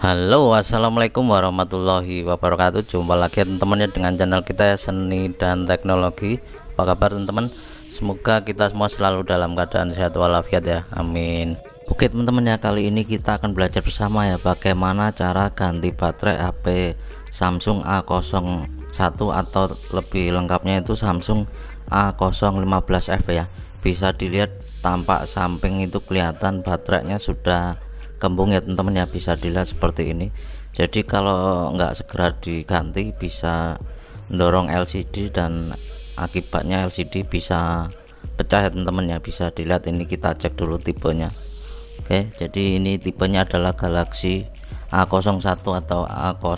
Halo, assalamualaikum warahmatullahi wabarakatuh. Jumpa lagi teman-teman ya dengan channel kita ya, Seni dan Teknologi. Apa kabar teman-teman? Semoga kita semua selalu dalam keadaan sehat walafiat ya, amin. Oke teman-teman ya, kali ini kita akan belajar bersama ya bagaimana cara ganti baterai HP Samsung A01 atau lebih lengkapnya itu Samsung A015F ya. Bisa dilihat tampak samping itu kelihatan baterainya sudah kembung ya teman-teman ya, bisa dilihat seperti ini. Jadi kalau nggak segera diganti bisa mendorong LCD dan akibatnya LCD bisa pecah ya teman-teman ya. Bisa dilihat ini, kita cek dulu tipenya. Oke, jadi ini tipenya adalah Galaxy A01 atau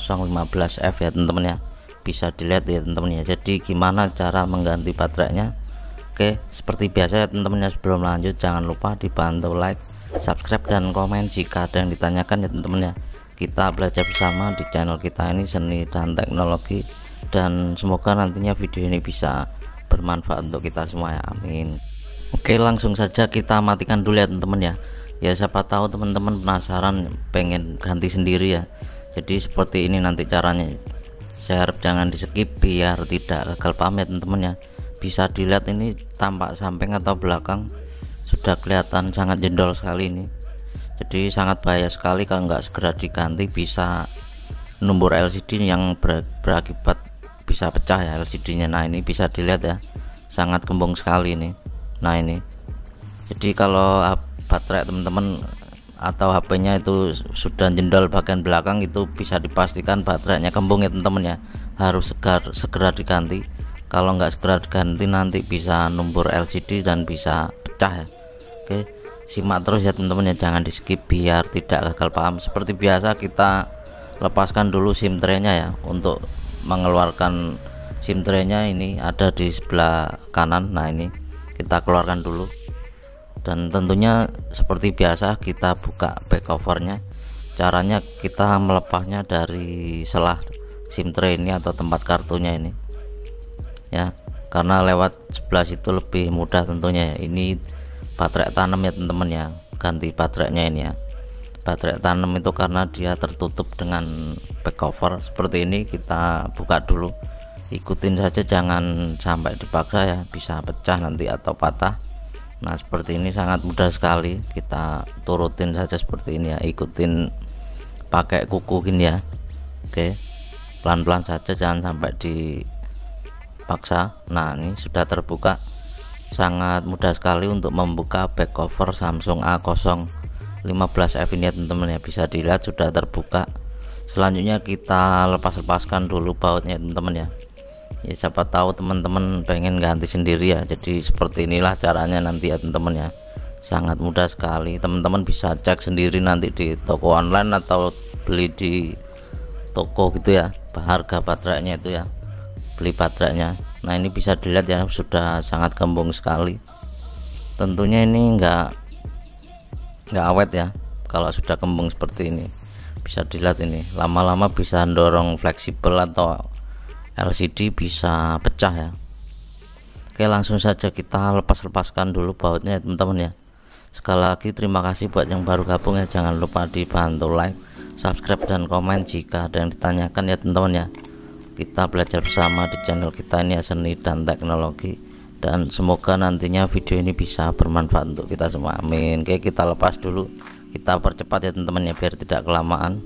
A015F ya teman-teman ya. Bisa dilihat ya teman-teman ya. Jadi gimana cara mengganti baterainya? Oke, seperti biasa ya teman-teman ya, sebelum lanjut jangan lupa dibantu like, subscribe dan komen jika ada yang ditanyakan ya teman-teman ya. Kita belajar bersama di channel kita ini, Seni dan Teknologi, dan semoga nantinya video ini bisa bermanfaat untuk kita semua ya, amin. Oke, langsung saja kita matikan dulu ya teman-teman ya. Ya siapa tahu teman-teman penasaran pengen ganti sendiri ya. Jadi seperti ini nanti caranya. Saya harap jangan di skip biar tidak gagal paham ya teman-teman ya. Bisa dilihat ini tampak samping atau belakang sudah kelihatan sangat jendol sekali ini. Jadi sangat bahaya sekali kalau nggak segera diganti, bisa numbur LCD yang berakibat bisa pecah ya LCD nya. Nah ini bisa dilihat ya, sangat kembung sekali ini. Nah ini, jadi kalau baterai teman-teman atau HP nya itu sudah jendol bagian belakang, itu bisa dipastikan baterainya kembung ya teman-teman ya. Harus segera diganti. Kalau nggak segera diganti nanti bisa numbur LCD dan bisa pecah ya. Oke, simak terus ya teman-teman ya, jangan di skip biar tidak gagal paham. Seperti biasa kita lepaskan dulu SIM tray-nya ya. Untuk mengeluarkan SIM tray-nya ini ada di sebelah kanan. Nah ini kita keluarkan dulu, dan tentunya seperti biasa kita buka back covernya. Caranya kita melepasnya dari selah SIM tray ini atau tempat kartunya ini ya, karena lewat sebelah situ lebih mudah tentunya ya. Ini baterai tanam ya teman-teman ya, ganti baterainya ini ya. Baterai tanam itu karena dia tertutup dengan back cover seperti ini. Kita buka dulu, ikutin saja, jangan sampai dipaksa ya, bisa pecah nanti atau patah. Nah seperti ini sangat mudah sekali, kita turutin saja seperti ini ya, ikutin pakai kuku gini ya. Oke, pelan-pelan saja, jangan sampai dipaksa. Nah ini sudah terbuka. Sangat mudah sekali untuk membuka back cover Samsung A015F ini ya teman-teman ya. Bisa dilihat sudah terbuka. Selanjutnya kita lepaskan dulu bautnya teman-teman ya. Ya siapa tahu teman-teman pengen ganti sendiri ya. Jadi seperti inilah caranya nanti ya teman-teman ya. Sangat mudah sekali, teman-teman bisa cek sendiri nanti di toko online atau beli di toko gitu ya, harga baterainya itu ya, beli baterainya. Nah ini bisa dilihat ya, sudah sangat kembung sekali. Tentunya ini enggak awet ya kalau sudah kembung seperti ini. Bisa dilihat ini lama-lama bisa dorong fleksibel atau LCD bisa pecah ya. Oke, langsung saja kita lepaskan dulu bautnya ya teman-teman ya. Sekali lagi terima kasih buat yang baru gabung ya, jangan lupa dibantu like, subscribe dan komen jika ada yang ditanyakan ya teman-teman ya. Kita belajar bersama di channel kita ini ya, Seni dan Teknologi, dan semoga nantinya video ini bisa bermanfaat untuk kita semua, amin. Oke, kita lepas dulu, kita percepat ya teman-teman ya biar tidak kelamaan.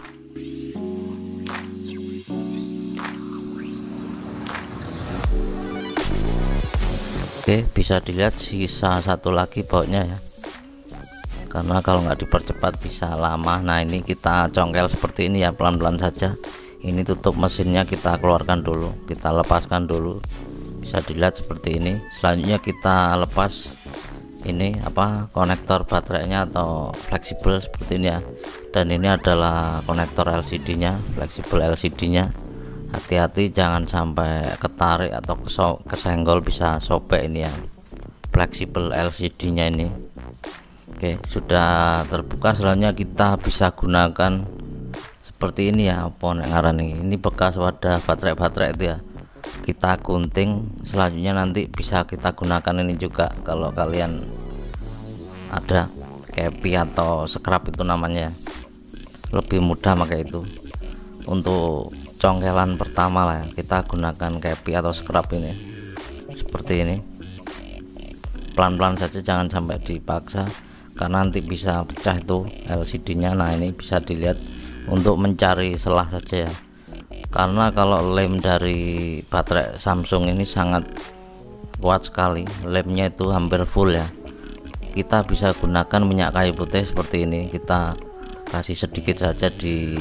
Oke, bisa dilihat sisa satu lagi bautnya ya, karena kalau nggak dipercepat bisa lama. Nah ini kita congkel seperti ini ya, pelan-pelan saja. Ini tutup mesinnya kita keluarkan dulu, kita lepaskan dulu. Bisa dilihat seperti ini. Selanjutnya kita lepas ini konektor baterainya atau fleksibel seperti ini ya. Dan ini adalah konektor LCD nya, fleksibel LCD nya. Hati-hati jangan sampai ketarik atau kesenggol, bisa sobek ini ya fleksibel LCD nya ini. Oke, sudah terbuka. Selanjutnya kita bisa gunakan seperti ini ya, ini bekas wadah baterai itu ya, kita gunting. Selanjutnya nanti bisa kita gunakan ini juga kalau kalian ada kepi atau scrap itu namanya. lebih mudah pakai itu. Untuk congkelan pertama lah ya, kita gunakan kepi atau scrub ini seperti ini, pelan-pelan saja, jangan sampai dipaksa karena nanti bisa pecah itu LCD nya. Nah ini bisa dilihat untuk mencari celah saja ya, karena kalau lem dari baterai Samsung ini sangat kuat sekali, lemnya itu hampir full ya. Kita bisa gunakan minyak kayu putih seperti ini, kita kasih sedikit saja di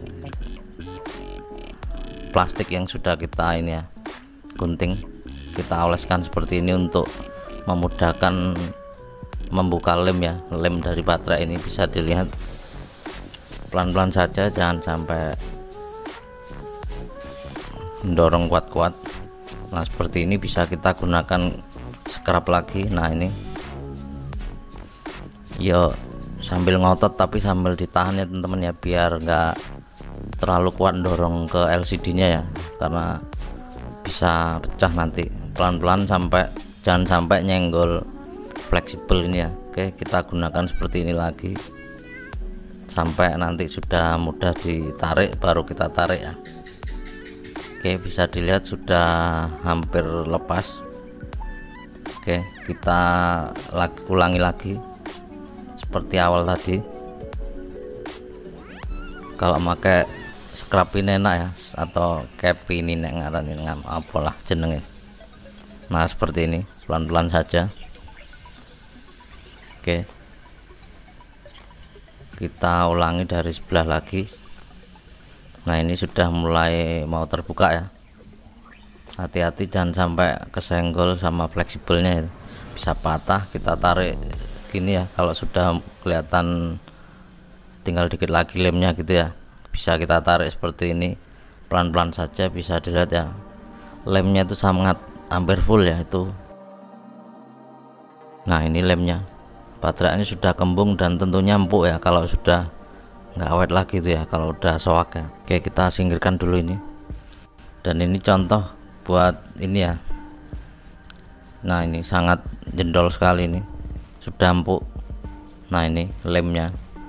plastik yang sudah kita ini ya gunting, kita oleskan seperti ini untuk memudahkan membuka lem ya. Lem dari baterai ini bisa dilihat pelan-pelan saja, jangan sampai mendorong kuat-kuat. Nah seperti ini bisa kita gunakan scrub lagi. Nah ini yo sambil ngotot tapi sambil ditahan ya teman-teman ya, biar enggak terlalu kuat dorong ke LCD nya ya, karena bisa pecah nanti. Pelan-pelan sampai jangan sampai nyenggol fleksibel ini ya. Oke, kita gunakan seperti ini lagi sampai nanti sudah mudah ditarik, baru kita tarik ya. Oke, bisa dilihat sudah hampir lepas. Oke, kita ulangi lagi seperti awal tadi. Kalau pakai scrub ini enak ya, atau kepi ini ngaran ini apalah jenenge. Nah seperti ini, pelan-pelan saja. Oke, kita ulangi dari sebelah lagi. Nah ini sudah mulai mau terbuka ya, hati-hati jangan sampai kesenggol sama fleksibelnya ya. Bisa patah, kita tarik gini ya, kalau sudah kelihatan tinggal dikit lagi lemnya gitu ya, bisa kita tarik seperti ini, pelan-pelan saja. Bisa dilihat ya, lemnya itu sangat hampir full ya itu. Nah ini lemnya, baterainya sudah kembung dan tentunya empuk ya kalau sudah nggak awet lagi itu ya, kalau udah soak ya. Oke, kita singkirkan dulu ini, dan ini contoh buat ini ya. Nah ini sangat jendol sekali, ini sudah empuk. Nah ini lemnya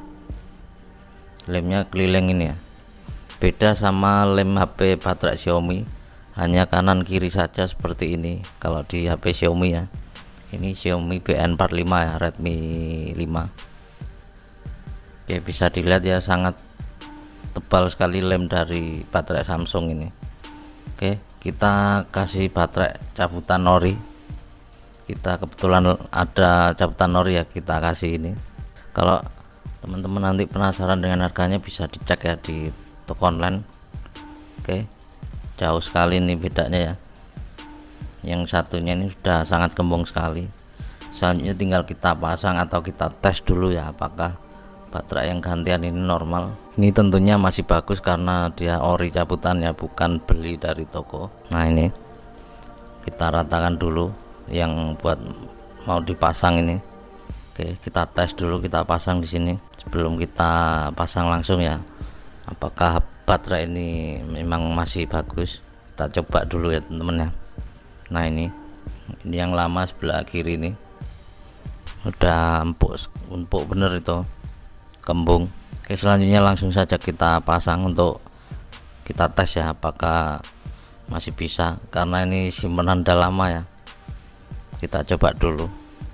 keliling ini ya, beda sama lem HP baterai Xiaomi, hanya kanan kiri saja seperti ini kalau di HP Xiaomi ya. Ini Xiaomi BN45 ya, Redmi 5. Oke, bisa dilihat ya, sangat tebal sekali lem dari baterai Samsung ini. Oke, kita kasih baterai cabutan ori, kita kebetulan ada cabutan ori ya, kita kasih ini. Kalau teman-teman nanti penasaran dengan harganya bisa dicek ya di toko online. Oke, jauh sekali ini bedanya ya, yang satunya ini sudah sangat gembung sekali. Selanjutnya tinggal kita pasang atau kita tes dulu ya, apakah baterai yang gantian ini normal. Ini tentunya masih bagus karena dia ori cabutannya, bukan beli dari toko. Nah ini kita ratakan dulu yang buat mau dipasang ini. Oke, kita tes dulu, kita pasang di sini sebelum kita pasang langsung ya, apakah baterai ini memang masih bagus. Kita coba dulu ya teman-teman ya. Nah ini yang lama sebelah kiri ini udah empuk bener itu, kembung. Oke, selanjutnya langsung saja kita pasang untuk kita tes ya, apakah masih bisa, karena ini simpanan udah lama ya. Kita coba dulu,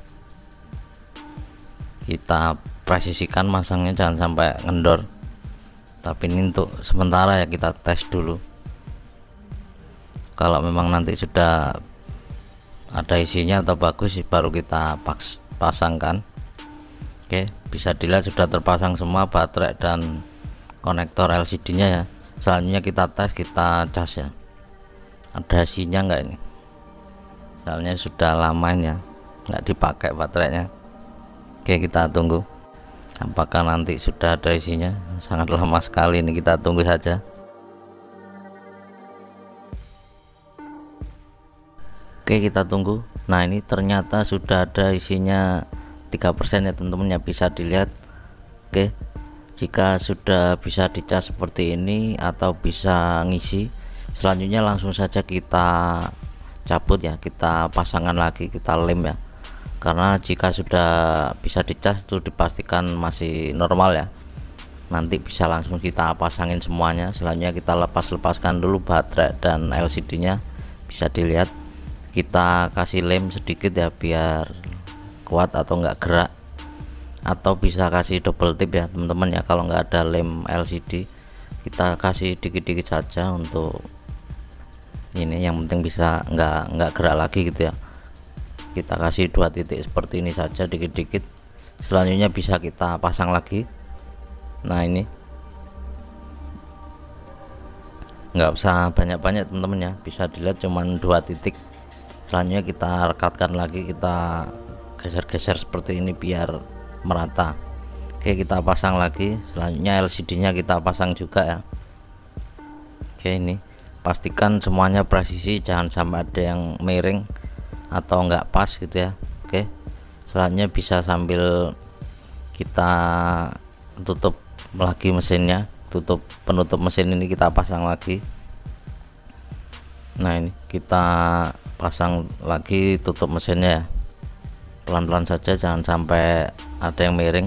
kita presisikan masangnya jangan sampai ngendor, tapi ini untuk sementara ya, kita tes dulu. Kalau memang nanti sudah ada isinya atau bagus baru kita pasangkan. Oke, bisa dilihat sudah terpasang semua baterai dan konektor LCD nya ya. Selanjutnya kita tes, kita cas ya, ada isinya enggak ini, soalnya sudah lama ya nggak dipakai baterainya. Oke, kita tunggu apakah nanti sudah ada isinya. Sangat lama sekali ini, kita tunggu saja. Oke, kita tunggu. Nah ini ternyata sudah ada isinya 3% ya teman-teman ya, bisa dilihat. Oke, jika sudah bisa dicas seperti ini atau bisa ngisi, selanjutnya langsung saja kita cabut ya, kita pasangkan lagi, kita lem ya, karena jika sudah bisa dicas itu dipastikan masih normal ya. nanti bisa langsung kita pasangin semuanya. Selanjutnya kita lepaskan dulu baterai dan LCD nya. Bisa dilihat kita kasih lem sedikit ya biar kuat atau enggak gerak, atau bisa kasih double tip ya teman-teman ya. Kalau nggak ada lem LCD kita kasih dikit-dikit saja untuk ini, yang penting bisa nggak gerak lagi gitu ya. Kita kasih 2 titik seperti ini saja dikit-dikit. Selanjutnya bisa kita pasang lagi. Nah ini nggak usah banyak-banyak teman-teman ya, bisa dilihat cuman 2 titik. Selanjutnya kita rekatkan lagi, kita geser-geser seperti ini biar merata. Oke, kita pasang lagi. Selanjutnya LCD nya kita pasang juga ya. Oke, ini pastikan semuanya presisi, jangan sampai ada yang miring atau enggak pas gitu ya. Oke, selanjutnya bisa sambil kita tutup lagi mesinnya, penutup mesin ini kita pasang lagi. Nah ini kita pasang lagi tutup mesinnya ya, pelan-pelan saja, jangan sampai ada yang miring.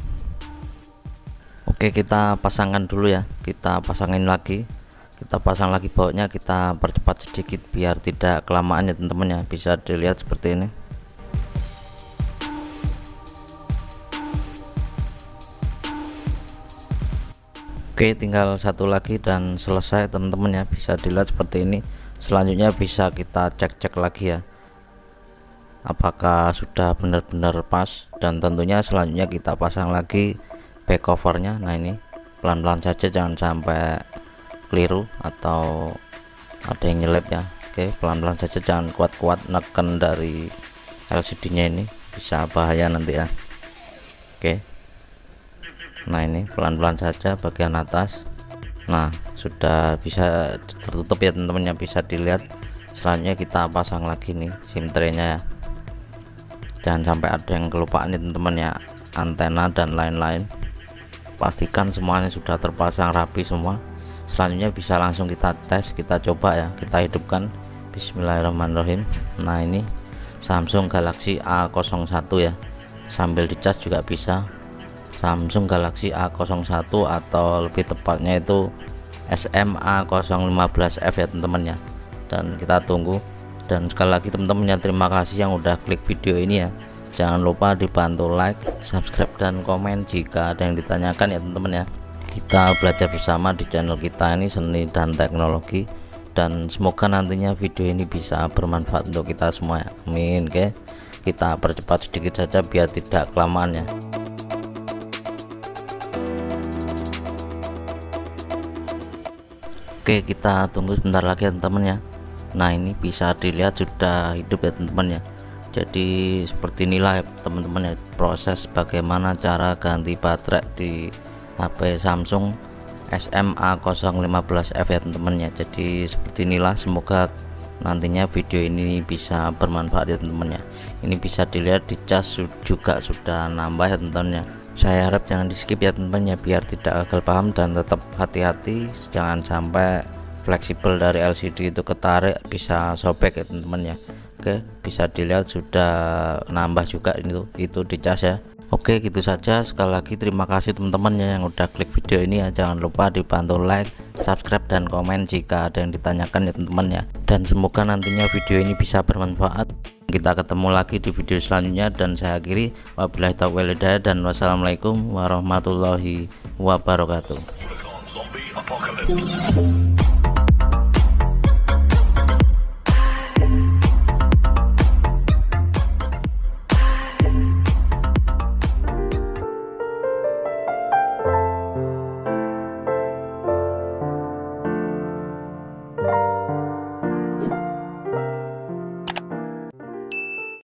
Oke, kita pasangkan dulu ya, kita pasangin lagi, kita pasang lagi bautnya, kita percepat sedikit biar tidak kelamaan ya teman-teman ya. Bisa dilihat seperti ini. Oke, tinggal satu lagi dan selesai teman-teman ya, bisa dilihat seperti ini. Selanjutnya bisa kita cek lagi ya, apakah sudah benar-benar pas, dan tentunya selanjutnya kita pasang lagi back covernya. Nah ini pelan-pelan saja, jangan sampai keliru atau ada yang nyelip ya. Oke, pelan-pelan saja, jangan kuat-kuat neken dari LCD nya, ini bisa bahaya nanti ya. Oke, nah ini pelan-pelan saja bagian atas. Nah sudah bisa tertutup ya teman-teman ya, bisa dilihat. Selanjutnya kita pasang lagi nih SIM tray-nya ya, jangan sampai ada yang kelupaan ya teman-teman ya, antena dan lain-lain. Pastikan semuanya sudah terpasang rapi semua. Selanjutnya bisa langsung kita tes, kita coba ya, kita hidupkan. Bismillahirrahmanirrahim. Nah ini Samsung Galaxy A01 ya, sambil dicas juga bisa. Samsung Galaxy A01 atau lebih tepatnya itu SMA015F ya teman-teman ya. Dan kita tunggu. Dan sekali lagi teman-teman ya, terima kasih yang udah klik video ini ya. Jangan lupa dibantu like, subscribe, dan komen jika ada yang ditanyakan ya teman-teman ya. Kita belajar bersama di channel kita ini, Seni dan Teknologi, dan semoga nantinya video ini bisa bermanfaat untuk kita semua ya. Amin. Oke, kita percepat sedikit saja biar tidak kelamaan ya. Oke, kita tunggu sebentar lagi ya teman-teman ya. Nah ini bisa dilihat sudah hidup ya teman-teman ya. Jadi seperti inilah ya teman-teman ya, proses bagaimana cara ganti baterai di HP Samsung SMA015F ya teman-teman ya. Jadi seperti inilah, semoga nantinya video ini bisa bermanfaat ya teman-teman ya. Ini bisa dilihat di cas juga sudah nambah ya teman-teman ya. Saya harap jangan di skip ya teman-teman ya, biar tidak gagal paham, dan tetap hati-hati jangan sampai fleksibel dari LCD itu ketarik, bisa sobek ya teman-teman ya. Oke, bisa dilihat sudah nambah juga itu di cas ya. Oke, gitu saja. Sekali lagi terima kasih teman-teman ya yang udah klik video ini ya. Jangan lupa dibantu like, subscribe, dan komen jika ada yang ditanyakan ya teman-teman ya. Dan semoga nantinya video ini bisa bermanfaat. Kita ketemu lagi di video selanjutnya, dan saya akhiri wabillahi taufiq wal hidayah, dan wassalamualaikum warahmatullahi wabarakatuh.